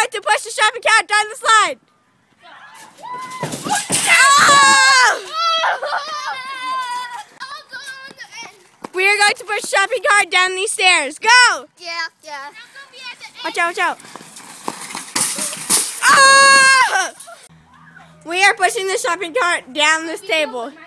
going to push the shopping cart down the slide. Oh! We are going to push the shopping cart down these stairs. Go! Yeah. Watch out. Oh! We are pushing the shopping cart down this table.